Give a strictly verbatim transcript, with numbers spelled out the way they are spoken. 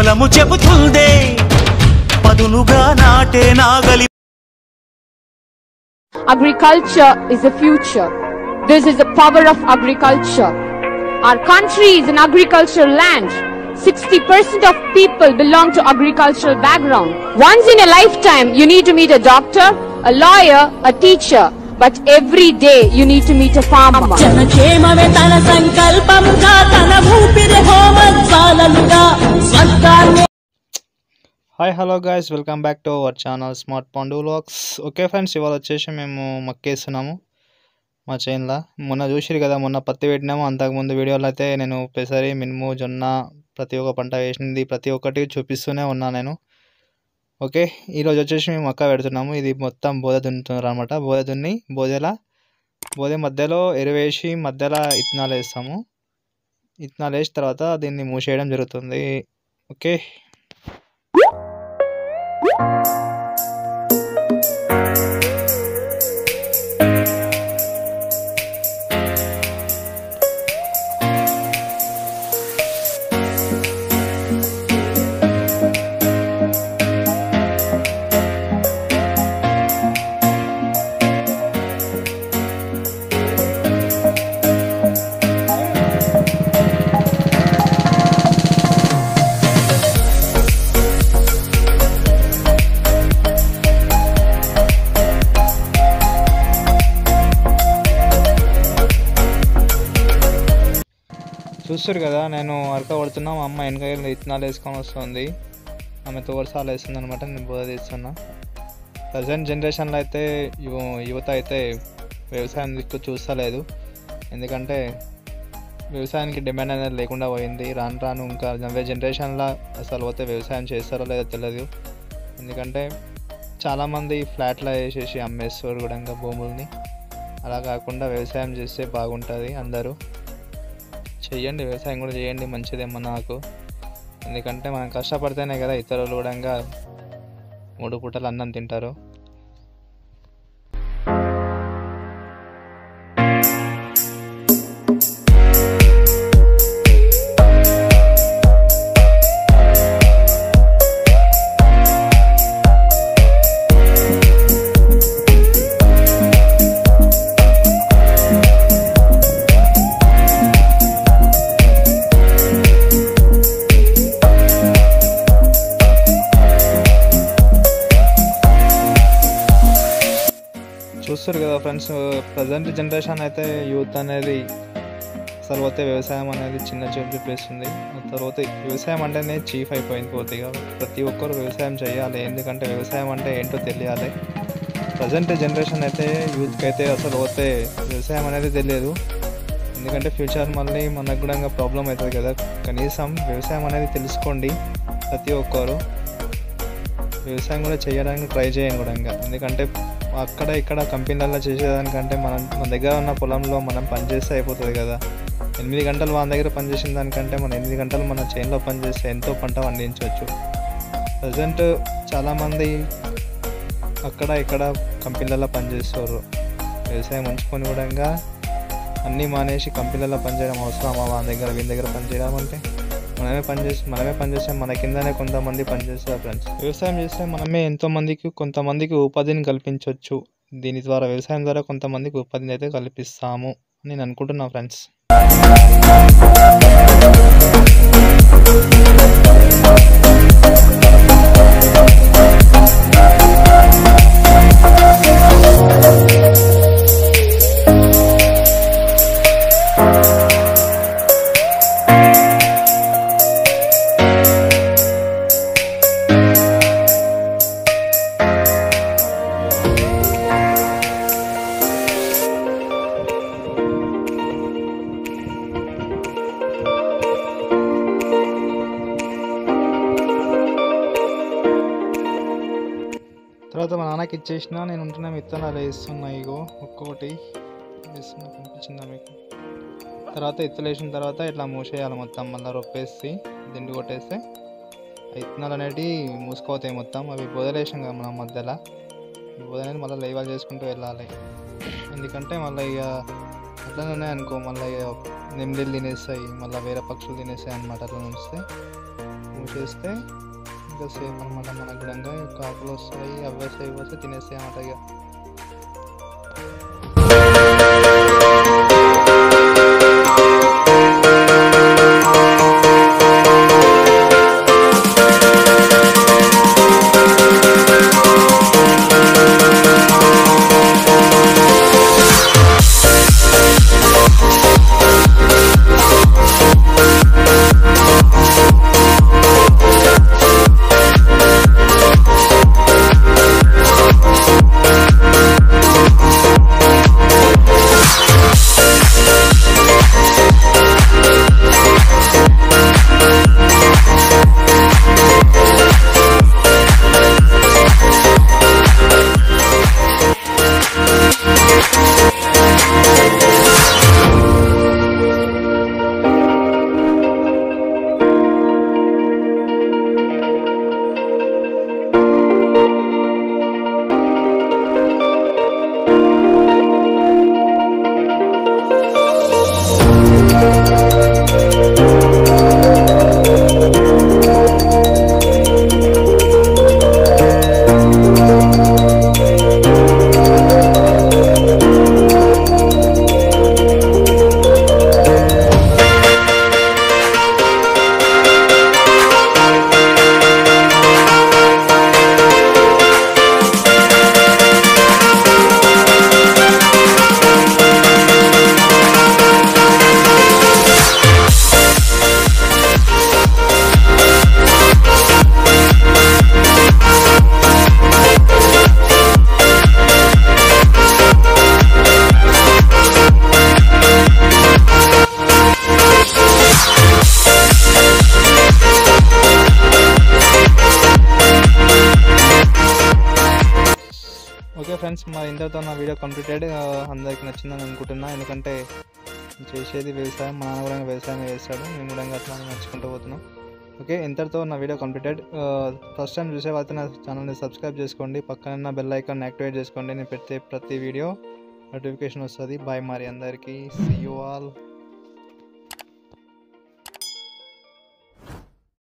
పొలము చెబుతుందే పదునుగా నాటే నాగలి. Agriculture is the future. This is the power of agriculture. Our country is an agricultural land. sixty percent of people belong to agricultural background. Once in a lifetime, you need to meet a doctor, a lawyer, a teacher. But every day, you need to meet a farmer. జనక్షేమమే తన సంకల్పముగా తన ఊపిరి హోమజ్వాలలుగా స్వర్గాన్ని. Hi hello guys, welcome back to our channel smart Pandu vlogs. Okay friends, ఇవాళ వచ్చేసి మేము మక్కేస్తున్నాము మా చేనులో. మొన్న చూసిరు కదా, మొన్న పత్తి పెట్టినాము. అంతకుముందు వీడియోలో అయితే నేను పెసరి, మినుము, జొన్న ప్రతి ఒక్క పంట వేసింది ప్రతి ఒక్కటి చూపిస్తూనే ఉన్నా నేను. ఓకే, ఈరోజు వచ్చేసి మేము మక్క పెడుతున్నాము. ఇది మొత్తం బోధ దున్నుతున్నారు అనమాట. బోధ దున్ని బోధెల బోధ మధ్యలో ఎరువేసి మధ్యలో ఇత్తనాలు వేస్తాము. ఇత్తనాలు వేసిన తర్వాత దీన్ని మూసేయడం జరుగుతుంది. ఓకే, చూస్తారు కదా, నేను అరక పడుతున్నా. మా అమ్మ వెనక ఇత్తనాలు వేసుకొని వస్తుంది. ఆమె తోరసాలు వేస్తుంది అనమాట. నేను బోధ తీస్తున్నా. ప్రజెంట్ జనరేషన్లో అయితే యువ యువత అయితే వ్యవసాయం దిక్కు చూస్తలేదు. ఎందుకంటే వ్యవసాయానికి డిమాండ్ అనేది లేకుండా పోయింది. రాను రాను ఇంకా నవ్వే జనరేషన్లో అసలు పోతే వ్యవసాయం చేస్తారో లేదో తెలియదు. ఎందుకంటే చాలామంది ఫ్లాట్లో వేసేసి అమ్మేస్తారు కూడా ఇంకా భూముల్ని. అలా కాకుండా వ్యవసాయం చేస్తే బాగుంటుంది. అందరూ చెయ్యండి, వ్యవసాయం కూడా చేయండి, మంచిదేమో నాకు. ఎందుకంటే మనం కష్టపడితేనే కదా ఇతరులు కూడా మూడు పూటలు అన్నం తింటారు. చూస్తారు కదా ఫ్రెండ్స్, ప్రజెంట్ జనరేషన్ అయితే యూత్ అనేది అసలు పోతే వ్యవసాయం అనేది చిన్న చూపు చూపిస్తుంది. తర్వాత వ్యవసాయం అంటేనే చీఫ్ అయిపోయింది పూర్తిగా. ప్రతి ఒక్కరు వ్యవసాయం చేయాలి, ఎందుకంటే వ్యవసాయం అంటే ఏంటో తెలియాలి. ప్రజెంట్ జనరేషన్ అయితే యూత్కి అయితే అసలు పోతే వ్యవసాయం అనేది తెలియదు. ఎందుకంటే ఫ్యూచర్ మళ్ళీ మనకు కూడా ప్రాబ్లం అవుతుంది కదా. కనీసం వ్యవసాయం అనేది తెలుసుకోండి. ప్రతి ఒక్కరు వ్యవసాయం కూడా చేయడానికి ట్రై చేయండి కూడా. ఎందుకంటే అక్కడ ఇక్కడ కంపెనీలలో చేసేదానికంటే మనం మన దగ్గర ఉన్న పొలంలో మనం పనిచేస్తే అయిపోతుంది కదా. ఎనిమిది గంటలు మన దగ్గర పనిచేసిన దానికంటే మనం ఎనిమిది గంటలు మన చేనులో పనిచేస్తే ఎంతో పంట పండించవచ్చు. ప్రజెంట్ చాలామంది అక్కడ ఇక్కడ కంపెనీలలో పనిచేస్తారు. వ్యవసాయం ఉంచుకొని కూడా అన్నీ మానేసి కంపెనీలలో పనిచేయడం అవసరమా? మన దగ్గర వీళ్ళ దగ్గర పనిచేయడం అంటే మనమే పనిచేసి మనమే పనిచేస్తే మన కిందనే కొంతమంది పనిచేస్తారు ఫ్రెండ్స్. వ్యవసాయం చేస్తే మనమే ఎంతోమందికి కొంతమందికి ఉపాధిని కల్పించవచ్చు. దీని ద్వారా వ్యవసాయం ద్వారా కొంతమందికి ఉపాధిని అయితే కల్పిస్తాము అని నేను అనుకుంటున్నాను ఫ్రెండ్స్. తర్వాత మా నాన్నకి ఇచ్చేసిన. నేను ఉంటున్నా విత్తనాలు వేస్తున్నా. ఇగో ఒక్కొక్కటి వేస్తున్నా, కనిపించిందా మీకు? తర్వాత ఇత్తలు వేసిన తర్వాత ఇట్లా మూసేయాలి మొత్తం. మళ్ళీ రొప్పేసి దిండు కొట్టేస్తే విత్తనాలు అనేవి మూసుకోతాయి మొత్తం. అవి బోధలేసాం కదా మనం మధ్యలో, ఈ బోధ అనేది మళ్ళీ లేవాలు చేసుకుంటూ వెళ్ళాలి. ఎందుకంటే మళ్ళీ ఇక అట్లనే ఉన్నాయి అనుకో, మళ్ళీ నెమ్మదిలు తినేస్తాయి, మళ్ళీ వేరే పక్షులు తినేస్తాయి అన్నమాట. అట్లా ఉంచితే మూసేస్తే ఇంకా సేఫ్ అనమాట. మనకు కూడా కాకులు వస్తాయి, అవి వస్తాయి ఇవి వస్తాయి తినేస్తాయి అన్నమాట. ఇక ఓకే ఫ్రెండ్స్, మరి ఇంతతో నా వీడియో కంప్లీటెడ్. అందరికి నచ్చిందని అనుకుంటున్నా, ఎందుకంటే చేసేది వ్యవసాయం, మా నాన్న కూడా వ్యవసాయం చేస్తాడు, మేము కూడా అట్లా నడుచుకుంటూ పోతున్నాం. ఓకే, ఇంతటితో నా వీడియో కంప్లీటెడ్. ఫస్ట్ టైం చూసే వాళ్ళతో నా ఛానల్ని సబ్స్క్రైబ్ చేసుకోండి, పక్కన బెల్ ఐకాన్ యాక్టివేట్ చేసుకోండి. నేను పెట్టే ప్రతి వీడియో నోటిఫికేషన్ వస్తుంది. బాయ్ మరి అందరికీ, సీ యూ ఆల్.